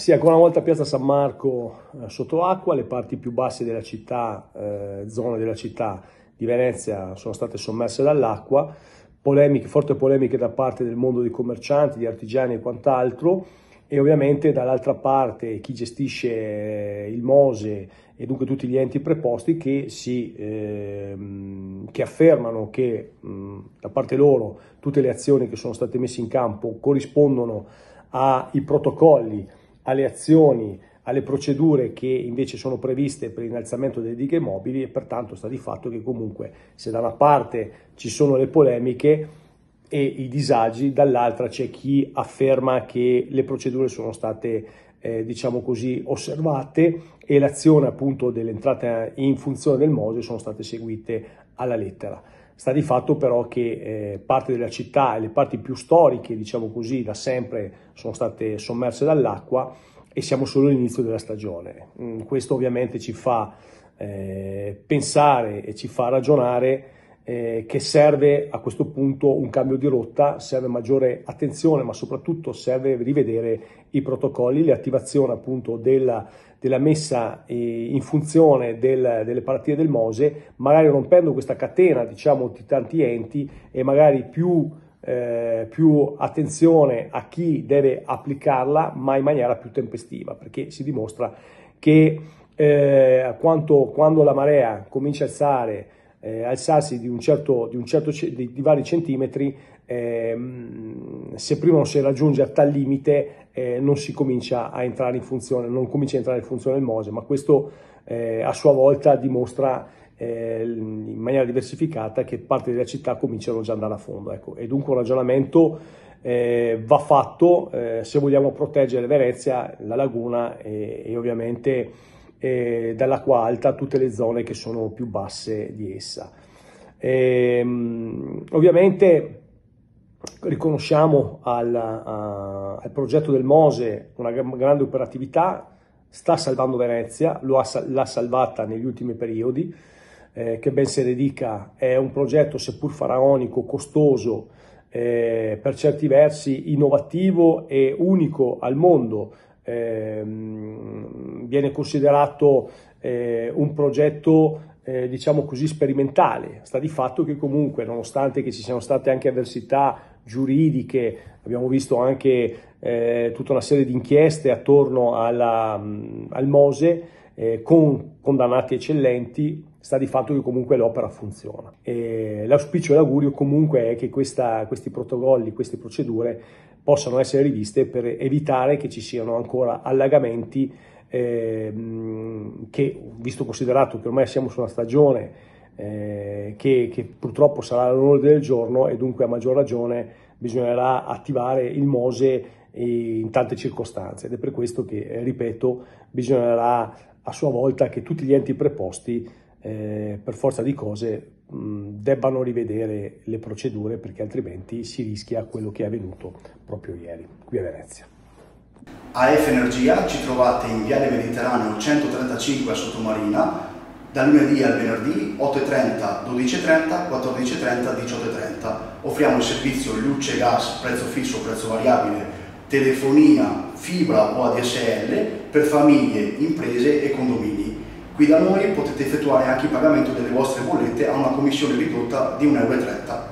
Sì, ancora una volta Piazza San Marco sotto acqua, le parti più basse della città, zone della città di Venezia sono state sommerse dall'acqua, forti polemiche da parte del mondo dei commercianti, di artigiani e quant'altro, e ovviamente dall'altra parte chi gestisce il Mose e dunque tutti gli enti preposti che affermano che da parte loro tutte le azioni che sono state messe in campo corrispondono ai protocolli, alle azioni, alle procedure che invece sono previste per l'innalzamento delle dighe mobili, e pertanto sta di fatto che comunque se da una parte ci sono le polemiche e i disagi, dall'altra c'è chi afferma che le procedure sono state diciamo così osservate e l'azione appunto dell'entrata in funzione del Mose sono state seguite alla lettera. Sta di fatto però che parte della città e le parti più storiche, diciamo così, da sempre sono state sommerse dall'acqua e siamo solo all'inizio della stagione. Questo ovviamente ci fa pensare e ci fa ragionare che serve a questo punto un cambio di rotta, serve maggiore attenzione, ma soprattutto serve rivedere i protocolli, le attivazioni appunto della messa in funzione delle partite del Mose, magari rompendo questa catena diciamo di tanti enti e magari più attenzione a chi deve applicarla, ma in maniera più tempestiva, perché si dimostra che quando la marea comincia a alzarsi di vari centimetri, se prima non si raggiunge a tal limite non si comincia a entrare in funzione, non comincia a entrare in funzione il Mose, ma questo a sua volta dimostra in maniera diversificata che parte della città cominciano già ad andare a fondo, ecco. E dunque un ragionamento va fatto se vogliamo proteggere Venezia, la laguna e ovviamente dall'acqua alta tutte le zone che sono più basse di essa. Ovviamente riconosciamo al progetto del Mose una grande operatività, sta salvando Venezia, l'ha salvata negli ultimi periodi, che ben se ne dica. È un progetto seppur faraonico, costoso, per certi versi innovativo e unico al mondo. Viene considerato un progetto diciamo così sperimentale. Sta di fatto che comunque, nonostante che ci siano state anche avversità giuridiche, abbiamo visto anche tutta una serie di inchieste attorno al Mose con condannati eccellenti, sta di fatto che comunque l'opera funziona. L'auspicio e l'augurio comunque è che questi protocolli, queste procedure possano essere riviste per evitare che ci siano ancora allagamenti che, visto considerato che ormai siamo su una stagione che purtroppo sarà all'ordine del giorno, e dunque a maggior ragione bisognerà attivare il Mose in tante circostanze, ed è per questo che, ripeto, bisognerà a sua volta che tutti gli enti preposti per forza di cose debbano rivedere le procedure, perché altrimenti si rischia quello che è avvenuto proprio ieri qui a Venezia. AF Energia ci trovate in Viale Mediterraneo 135 a Sottomarina, dal lunedì al venerdì 8:30, 12:30, 14:30, 18:30. Offriamo il servizio luce, gas, prezzo fisso, prezzo variabile, telefonia, fibra o ADSL per famiglie, imprese e condomini. Qui da noi potete effettuare anche il pagamento delle vostre bollette a una commissione ridotta di 1,30 €.